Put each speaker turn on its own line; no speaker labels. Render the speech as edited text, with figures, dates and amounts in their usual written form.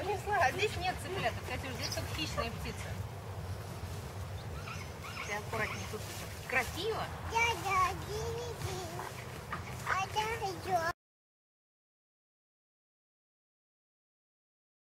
Понесла. А здесь нет цыплят. Кстати, здесь только хищные птицы. Ты аккуратнее тут. Красиво?
Да,